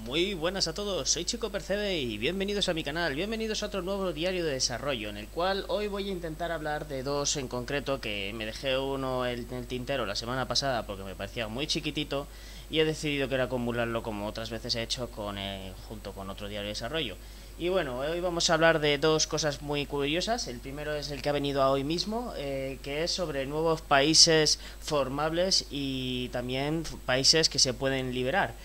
Muy buenas a todos, soy Chico Percebe y bienvenidos a mi canal, bienvenidos a otro nuevo diario de desarrollo, en el cual hoy voy a intentar hablar de dos en concreto, que me dejé uno en el tintero la semana pasada porque me parecía muy chiquitito y he decidido que era acumularlo como otras veces he hecho junto con otro diario de desarrollo. Y bueno, hoy vamos a hablar de dos cosas muy curiosas. El primero es el que ha venido a hoy mismo, que es sobre nuevos países formables y también países que se pueden liberar.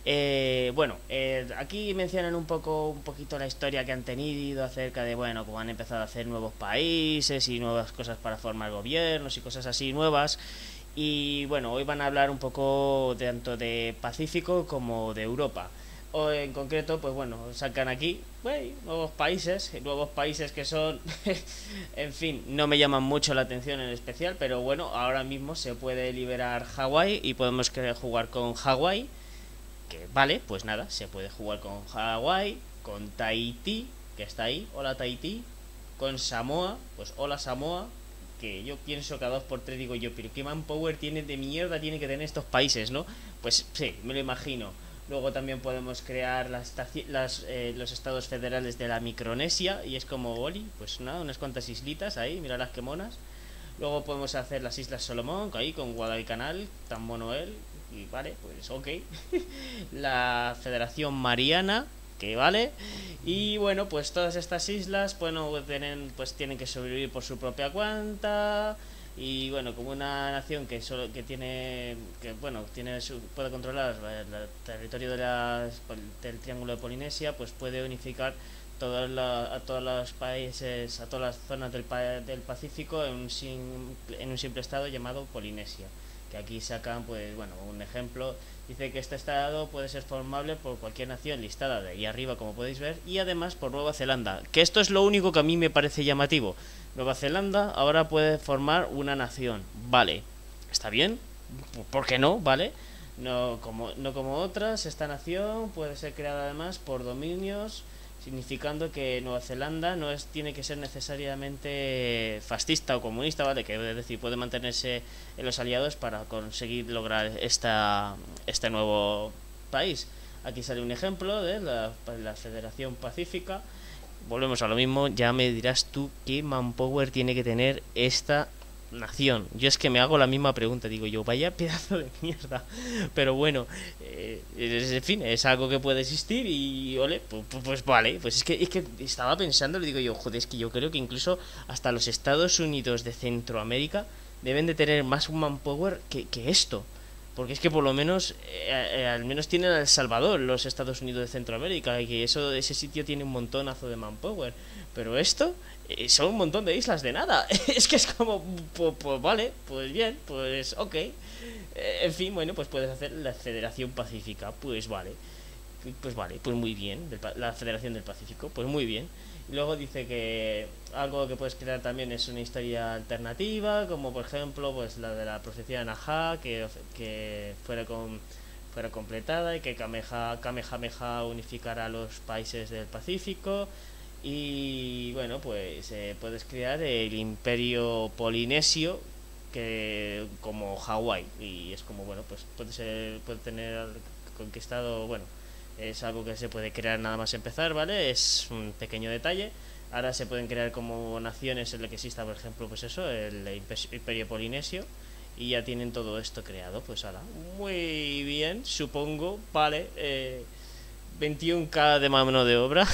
Aquí mencionan un poquito la historia que han tenido acerca de, bueno, cómo han empezado a hacer nuevos países y nuevas cosas para formar gobiernos y cosas así nuevas. Y bueno, hoy van a hablar un poco tanto de Pacífico como de Europa. O en concreto, pues bueno, sacan aquí nuevos países que son, en fin, no me llaman mucho la atención en especial, pero bueno, ahora mismo se puede liberar Hawái y podemos jugar con Hawái, que vale, pues nada, se puede jugar con Hawái, con Tahití, que está ahí, hola Tahití, con Samoa, pues hola Samoa, que yo pienso que a 2x3 digo yo, pero qué manpower tiene de mierda tiene que tener estos países, ¿no? Pues sí, me lo imagino. Luego también podemos crear los estados federales de la Micronesia, y es como, Oli, pues nada, unas cuantas islitas ahí, mira las que monas. Luego podemos hacer las Islas Solomón, ahí con Guadalcanal, tan mono él, y vale, pues ok. La Federación Mariana, que vale. Y bueno, pues todas estas islas, bueno, tienen que sobrevivir por su propia cuenta. Y bueno, como una nación que tiene, que bueno, puede controlar el territorio del Triángulo de Polinesia, pues puede unificar a todos los países, a todas las zonas del Pacífico en un simple estado llamado Polinesia. Que aquí sacan, pues bueno, un ejemplo. Dice que este estado puede ser formable por cualquier nación listada de ahí arriba, como podéis ver, y además por Nueva Zelanda, que esto es lo único que a mí me parece llamativo. Nueva Zelanda ahora puede formar una nación, vale, está bien, ¿por qué no? Vale, no como otras. Esta nación puede ser creada además por dominios, significando que Nueva Zelanda tiene que ser necesariamente fascista o comunista, ¿vale? Que es decir, puede mantenerse en los aliados para conseguir lograr este nuevo país. Aquí sale un ejemplo de la Federación Pacífica. Volvemos a lo mismo, ya me dirás tú qué manpower tiene que tener esta nación. Yo es que me hago la misma pregunta, digo yo, vaya pedazo de mierda. Pero bueno, en fin, es algo que puede existir y ole, pues vale. Pues es que estaba pensando, le digo yo, joder, es que yo creo que incluso hasta los Estados Unidos de Centroamérica deben de tener más un manpower que esto. Porque es que por lo menos, al menos tienen a El Salvador, los Estados Unidos de Centroamérica, y que ese sitio tiene un montonazo de manpower. Pero esto, son un montón de islas de nada. Es que es como, pues vale, pues bien, pues ok. En fin, bueno, pues puedes hacer la Federación Pacífica, pues vale, pues muy bien, la Federación del Pacífico, pues muy bien. Y luego dice que algo que puedes crear también es una historia alternativa, como por ejemplo pues la de la profecía de Naha, que fuera completada, y que Kamehameha unificara a los países del Pacífico. Y bueno, pues puedes crear el imperio polinesio, que como Hawái, y es como, bueno, pues puede tener conquistado, bueno, es algo que se puede crear nada más empezar, ¿vale? Es un pequeño detalle. Ahora se pueden crear como naciones en la que exista, por ejemplo, pues eso, el imperio polinesio, y ya tienen todo esto creado. Pues ahora, muy bien, supongo, vale. 21K de mano de obra.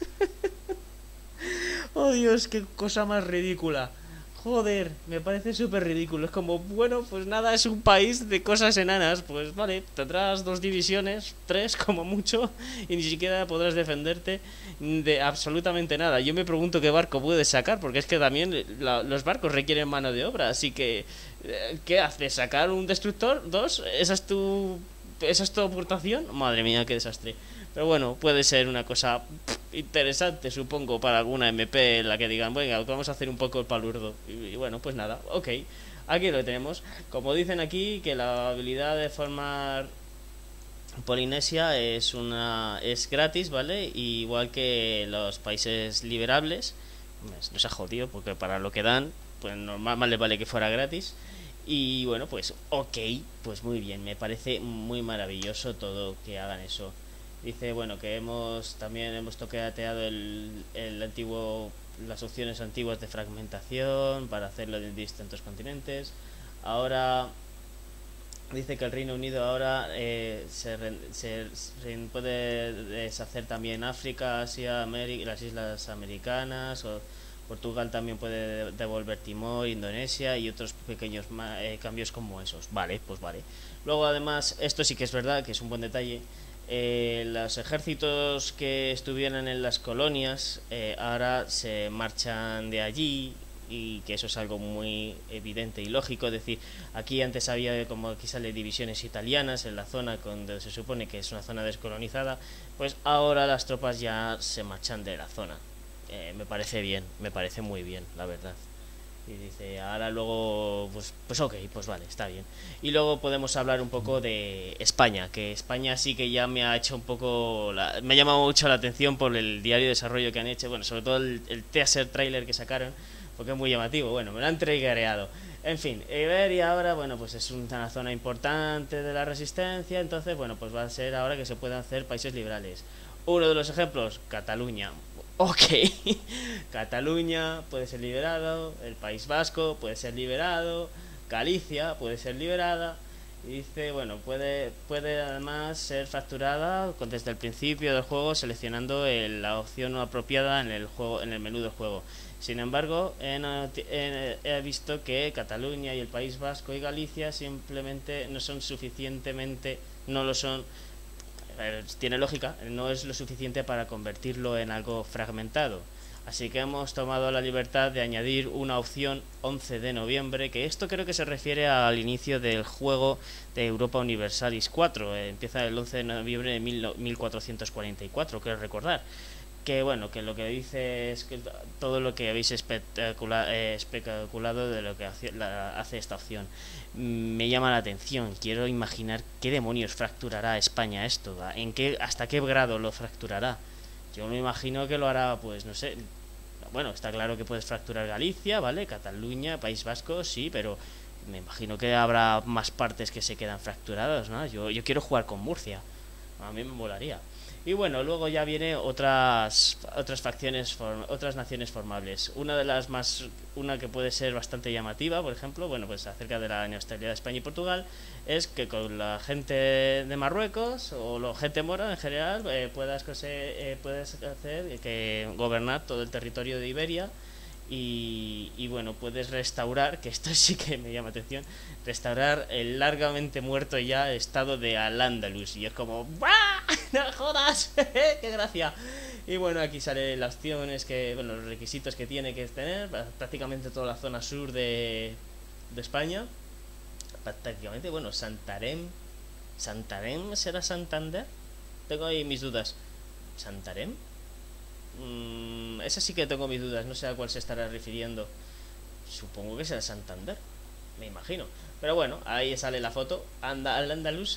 Oh Dios, qué cosa más ridícula. Joder, me parece súper ridículo. Es como, bueno, pues nada, es un país de cosas enanas. Pues vale, tendrás 2 divisiones, 3 como mucho, y ni siquiera podrás defenderte de absolutamente nada. Yo me pregunto qué barco puedes sacar, porque es que también los barcos requieren mano de obra. Así que, ¿qué haces? ¿Sacar un destructor? ¿Dos? ¿Esa es tu aportación? Madre mía, qué desastre. Pero bueno, puede ser una cosa interesante, supongo, para alguna MP en la que digan, venga, vamos a hacer un poco el palurdo. Y bueno, pues nada, ok. Aquí lo tenemos. Como dicen aquí, que la habilidad de formar Polinesia es gratis, ¿vale? Y igual que los países liberables. No se ha jodido, porque para lo que dan, pues normal más les vale que fuera gratis. Y bueno, pues ok, pues muy bien, me parece muy maravilloso todo que hagan eso. Dice, bueno, que también hemos toqueteado el antiguo, las opciones antiguas de fragmentación para hacerlo en distintos continentes. Ahora dice que el Reino Unido ahora puede deshacer también África, Asia, América, las islas americanas, o Portugal también puede devolver Timor, Indonesia y otros pequeños cambios como esos. Vale, pues vale. Luego además, esto sí que es verdad, que es un buen detalle. Los ejércitos que estuvieran en las colonias ahora se marchan de allí, y que eso es algo muy evidente y lógico. Es decir, aquí antes había, como aquí sale, divisiones italianas en la zona donde se supone que es una zona descolonizada, pues ahora las tropas ya se marchan de la zona. Me parece bien, me parece muy bien, la verdad. Y dice, ahora luego, pues ok, pues vale, está bien. Y luego podemos hablar un poco de España, que España sí que ya me ha hecho un poco, me ha llamado mucho la atención por el diario de desarrollo que han hecho, bueno, sobre todo el teaser trailer que sacaron, porque es muy llamativo, bueno, me lo han trailereado. En fin, Iberia ahora, bueno, pues es una zona importante de la resistencia, entonces, bueno, pues va a ser ahora que se puedan hacer países liberales. Uno de los ejemplos, Cataluña. Ok, Cataluña puede ser liberado, el País Vasco puede ser liberado, Galicia puede ser liberada. Y dice, bueno, puede además ser fracturada desde el principio del juego, seleccionando la opción apropiada en el juego, en el menú del juego. Sin embargo, he visto que Cataluña y el País Vasco y Galicia simplemente no son suficientemente, no lo son. Tiene lógica, no es lo suficiente para convertirlo en algo fragmentado. Así que hemos tomado la libertad de añadir una opción 11 de noviembre, que esto creo que se refiere al inicio del juego de Europa Universalis 4. Empieza el 11 de noviembre de 1444, quiero recordar. Que bueno, que lo que dice es que todo lo que habéis especulado de lo que hace esta opción me llama la atención. Quiero imaginar qué demonios fracturará España esto, hasta qué grado lo fracturará. Yo me imagino que lo hará, pues no sé. Bueno, está claro que puedes fracturar Galicia, ¿vale? Cataluña, País Vasco, sí, pero me imagino que habrá más partes que se quedan fracturadas, ¿no? Yo quiero jugar con Murcia, a mí me molaría. Y bueno, luego ya viene otras facciones, otras naciones formables. Una que puede ser bastante llamativa, por ejemplo, bueno, pues acerca de la neutralidad de España y Portugal, es que con la gente de Marruecos o la gente mora en general puedes hacer que gobernar todo el territorio de Iberia. Y bueno, puedes restaurar, que esto sí que me llama atención, restaurar el largamente muerto ya estado de Al-Ándalus. Y es como, ¡bah! ¡No jodas! ¡Qué gracia! Y bueno, aquí salen las opciones, bueno, los requisitos que tiene que tener prácticamente toda la zona sur de España. Prácticamente, bueno, Santarém. ¿Santarém será Santander? Tengo ahí mis dudas. ¿Santarém? Esa sí que tengo mis dudas, no sé a cuál se estará refiriendo. Supongo que será Santander, me imagino. Pero bueno, ahí sale la foto. Al-Ándalus.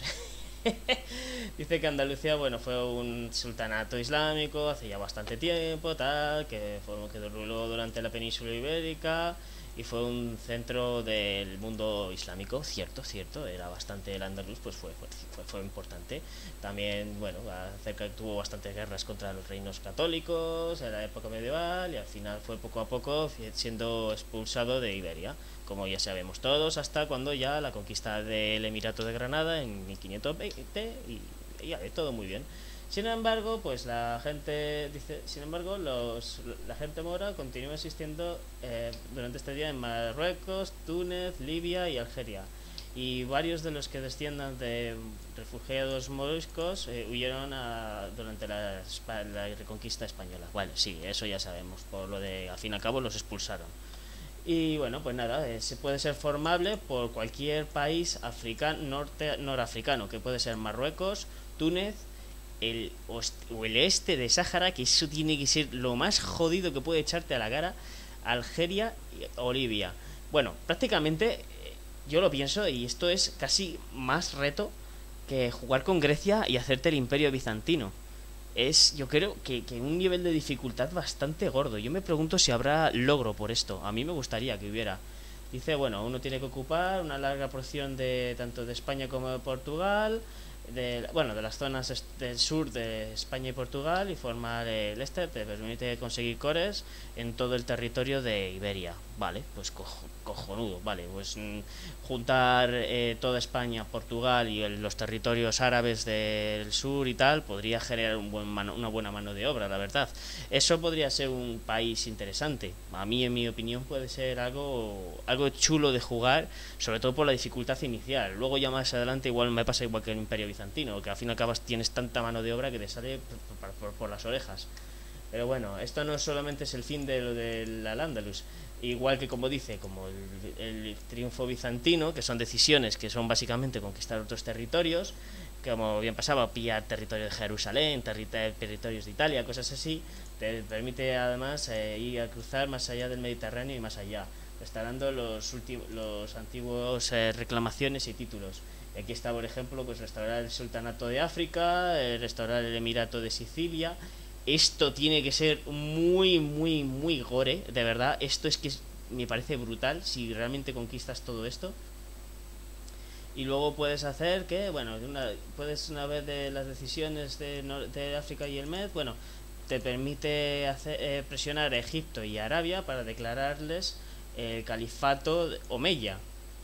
Dice que Andalucía, bueno, fue un sultanato islámico hace ya bastante tiempo, tal, que ruló durante la península ibérica y fue un centro del mundo islámico, cierto, era bastante. El Andaluz, pues fue importante. También, bueno, tuvo bastantes guerras contra los reinos católicos en la época medieval y al final fue poco a poco siendo expulsado de Iberia, como ya sabemos todos, hasta cuando ya la conquista del Emirato de Granada en 1520 y ya, todo muy bien. Sin embargo, pues la gente dice, sin embargo, la gente mora continúa existiendo durante este día en Marruecos, Túnez, Libia y Algeria. Y varios de los que desciendan de refugiados moriscos huyeron durante la reconquista española. Bueno, sí, eso ya sabemos, por lo de, al fin y al cabo, los expulsaron. Y bueno, pues nada, se puede ser formable por cualquier país norafricano, que puede ser Marruecos, Túnez, o el este de Sáhara, que eso tiene que ser lo más jodido que puede echarte a la cara, Algeria o Libia. Bueno, prácticamente yo lo pienso y esto es casi más reto que jugar con Grecia y hacerte el Imperio Bizantino. Yo creo que un nivel de dificultad bastante gordo. Yo me pregunto si habrá logro por esto. A mí me gustaría que hubiera. Dice, bueno, uno tiene que ocupar una larga porción de tanto de España como de Portugal. bueno, de las zonas del sur de España y Portugal, y formar el te permite conseguir cores en todo el territorio de Iberia. Vale, pues cojonudo, vale, pues juntar toda España, Portugal y los territorios árabes del sur y tal podría generar una buena mano de obra, la verdad. Eso podría ser un país interesante. A mí, en mi opinión, puede ser algo chulo de jugar, sobre todo por la dificultad inicial. Luego ya más adelante igual me pasa igual que en el Imperio Bizantino, que al fin y al cabo tienes tanta mano de obra que te sale por las orejas. Pero bueno, esto no solamente es el fin de lo del Al-Ándalus. Igual que como dice, como el triunfo bizantino, que son decisiones que son básicamente conquistar otros territorios, como bien pasaba, pillar territorio de Jerusalén, territorios de Italia, cosas así, te permite además ir a cruzar más allá del Mediterráneo y más allá, restaurando los antiguos reclamaciones y títulos. Y aquí está, por ejemplo, pues restaurar el Sultanato de África, restaurar el Emirato de Sicilia. Esto tiene que ser muy, muy, muy gore, de verdad. Esto es que me parece brutal si realmente conquistas todo esto. Y luego puedes hacer que, bueno, una vez de las decisiones de África y el Med, bueno, te permite presionar a Egipto y Arabia para declararles el califato Omeya.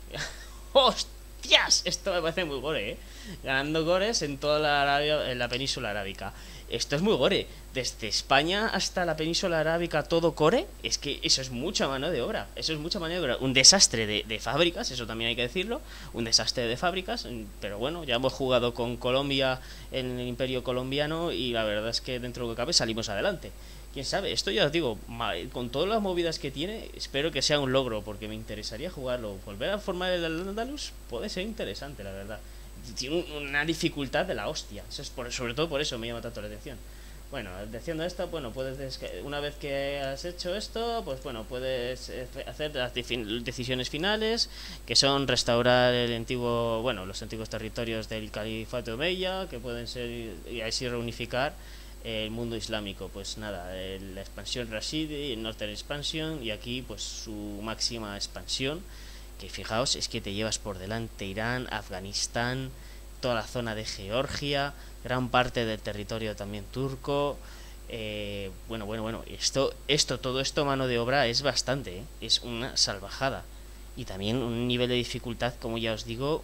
¡Hostias! Esto me parece muy gore, ¿eh? Ganando gores en toda en la península arábica. Esto es muy gore. Desde España hasta la península arábica todo core. Es que eso es mucha mano de obra. Eso es mucha mano de obra. Un desastre de fábricas, eso también hay que decirlo. Un desastre de fábricas. Pero bueno, ya hemos jugado con Colombia en el Imperio colombiano y la verdad es que dentro de lo que cabe salimos adelante. Quién sabe, esto ya os digo, con todas las movidas que tiene, espero que sea un logro, porque me interesaría jugarlo. Volver a formar el Andalus puede ser interesante, la verdad. Tiene una dificultad de la hostia. Eso es sobre todo por eso me llama tanto la atención. Bueno, diciendo esto, bueno, una vez que has hecho esto, pues bueno, puedes hacer las decisiones finales, que son restaurar los antiguos territorios del Califato Omeya, que pueden ser, y así reunificar el mundo islámico. Pues nada, la expansión Rashidi, el Northern Expansion, y aquí pues su máxima expansión, que fijaos, es que te llevas por delante Irán, Afganistán, toda la zona de Georgia, gran parte del territorio también turco. Bueno, todo esto mano de obra es bastante, ¿eh? Es una salvajada. Y también un nivel de dificultad, como ya os digo,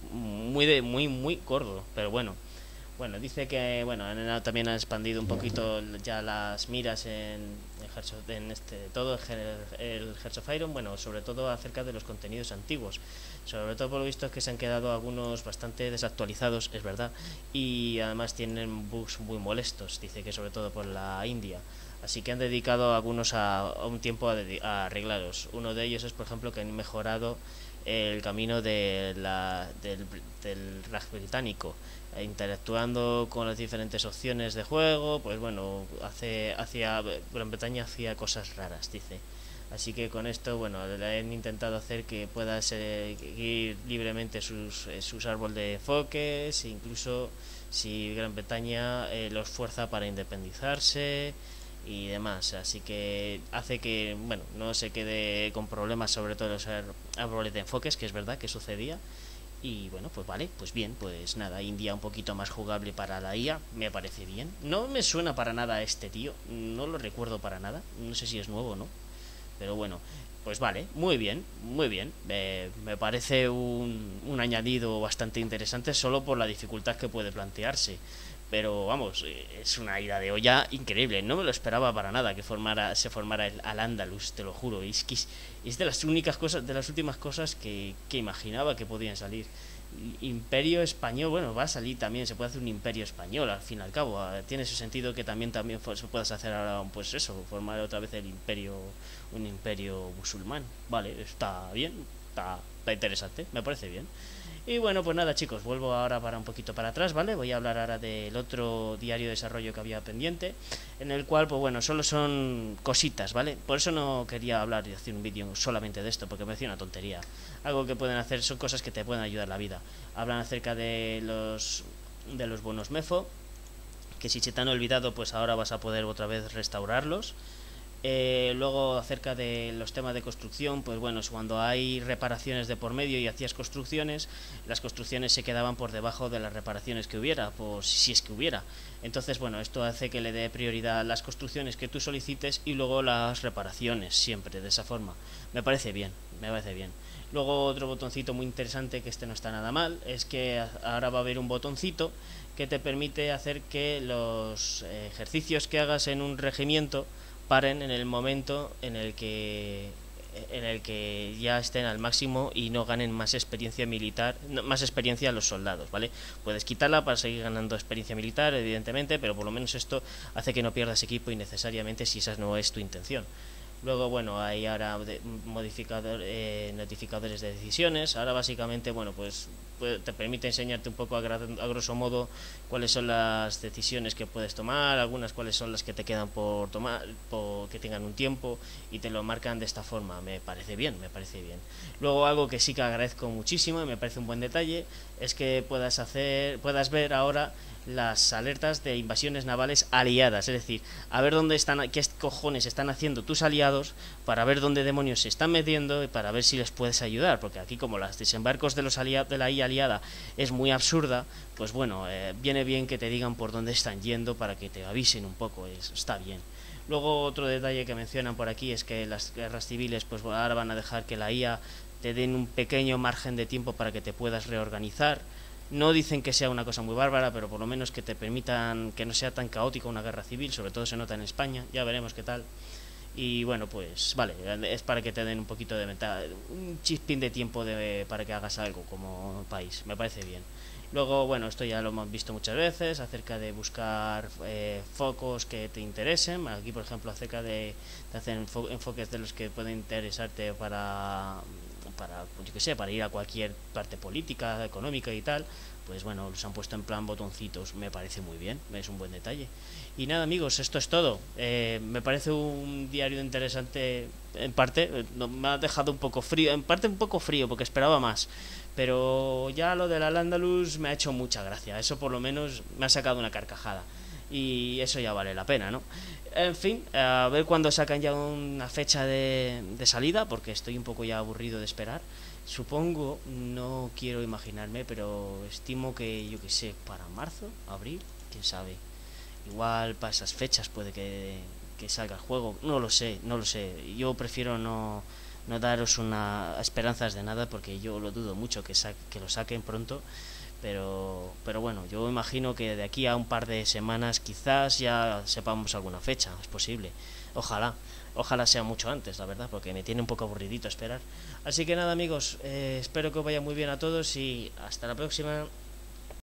muy gordo. Pero bueno, dice que también han expandido un poquito ya las miras en todo el Hearts of Iron, bueno, sobre todo acerca de los contenidos antiguos. Sobre todo por lo visto es que se han quedado algunos bastante desactualizados, es verdad, y además tienen bugs muy molestos, dice que sobre todo por la India. Así que han dedicado algunos a un tiempo a arreglarlos. Uno de ellos es, por ejemplo, que han mejorado el camino del Raj británico, interactuando con las diferentes opciones de juego. Pues bueno, Gran Bretaña hacía cosas raras, dice. Así que con esto, bueno, le han intentado hacer que pueda seguir libremente sus árboles de enfoques, incluso si Gran Bretaña los fuerza para independizarse y demás. Así que hace que, bueno, no se quede con problemas, sobre todo los árboles de enfoques, que es verdad que sucedía. Y bueno, pues vale, pues bien, pues nada, India un poquito más jugable para la IA, me parece bien. No me suena para nada a este tío, no lo recuerdo para nada, no sé si es nuevo o no, pero bueno, pues vale, muy bien, muy bien. Me parece un añadido bastante interesante solo por la dificultad que puede plantearse. Pero vamos, es una ida de olla increíble. No me lo esperaba para nada que se formara el Al-Ándalus, te lo juro. Es de las únicas cosas, de las últimas cosas que imaginaba que podían salir. Imperio español, bueno, va a salir también, se puede hacer un imperio español al fin y al cabo. Tiene su sentido que también se puedas hacer ahora, pues eso, formar otra vez un imperio musulmán. Vale, está bien, está interesante, me parece bien. Y bueno, pues nada, chicos, vuelvo ahora para un poquito para atrás, ¿vale? Voy a hablar ahora del otro diario de desarrollo que había pendiente, en el cual, pues bueno, solo son cositas, ¿vale? Por eso no quería hablar y hacer un vídeo solamente de esto, porque me decía una tontería. Algo que pueden hacer, son cosas que te pueden ayudar en la vida. Hablan acerca de los bonos MEFO, que si se te han olvidado, pues ahora vas a poder otra vez restaurarlos. Luego acerca de los temas de construcción, pues bueno, es cuando hay reparaciones de por medio y hacías construcciones, las construcciones se quedaban por debajo de las reparaciones que hubiera, pues si es que hubiera. Entonces bueno, esto hace que le dé prioridad a las construcciones que tú solicites y luego las reparaciones, siempre de esa forma. Me parece bien, me parece bien. Luego otro botoncito muy interesante, que este no está nada mal, es que ahora va a haber un botoncito que te permite hacer que los ejercicios que hagas en un regimiento paren en el momento en el que ya estén al máximo y no ganen más experiencia militar, más experiencia los soldados, ¿vale? Puedes quitarla para seguir ganando experiencia militar, evidentemente, pero por lo menos esto hace que no pierdas equipo innecesariamente si esa no es tu intención. Luego, bueno, hay ahora notificadores de decisiones. Ahora básicamente, bueno, pues te permite enseñarte un poco a grosso modo cuáles son las decisiones que puedes tomar, algunas cuáles son las que te quedan por tomar, que tengan un tiempo, y te lo marcan de esta forma. Me parece bien, me parece bien. Luego algo que sí que agradezco muchísimo y me parece un buen detalle es que puedas ver ahora las alertas de invasiones navales aliadas, es decir, a ver dónde están, qué cojones están haciendo tus aliados, para ver dónde demonios se están metiendo y para ver si les puedes ayudar, porque aquí como los desembarcos de de la IA aliada es muy absurda, pues bueno, viene bien que te digan por dónde están yendo para que te avisen un poco, está bien. Luego otro detalle que mencionan por aquí es que las guerras civiles pues ahora van a dejar que la IA te den un pequeño margen de tiempo para que te puedas reorganizar. No dicen que sea una cosa muy bárbara, pero por lo menos que te permitan que no sea tan caótica una guerra civil, sobre todo se nota en España, ya veremos qué tal. Y bueno, pues vale, es para que te den un poquito de ventaja, un chispín de tiempo para que hagas algo como país, me parece bien. Luego, bueno, esto ya lo hemos visto muchas veces, acerca de buscar focos que te interesen. Aquí, por ejemplo, acerca de hacer enfoques de los que pueden interesarte yo que sé, para ir a cualquier parte política, económica y tal. Pues bueno, los han puesto en plan botoncitos, me parece muy bien, es un buen detalle. Y nada, amigos, esto es todo. Me parece un diario interesante, en parte, me ha dejado un poco frío, en parte un poco frío, porque esperaba más. Pero ya lo de la Al-Ándalus me ha hecho mucha gracia, eso por lo menos me ha sacado una carcajada. Y eso ya vale la pena, ¿no? En fin, a ver cuándo sacan ya una fecha de salida, porque estoy un poco ya aburrido de esperar. Supongo, no quiero imaginarme, pero estimo que, yo que sé, para marzo, abril, quién sabe. Igual para esas fechas puede que salga el juego, no lo sé, no lo sé. Yo prefiero no daros una esperanzas de nada, porque yo lo dudo mucho que lo saquen pronto. Pero bueno, yo imagino que de aquí a un par de semanas quizás ya sepamos alguna fecha, es posible. Ojalá sea mucho antes, la verdad, porque me tiene un poco aburridito esperar. Así que nada, amigos, espero que os vaya muy bien a todos y hasta la próxima.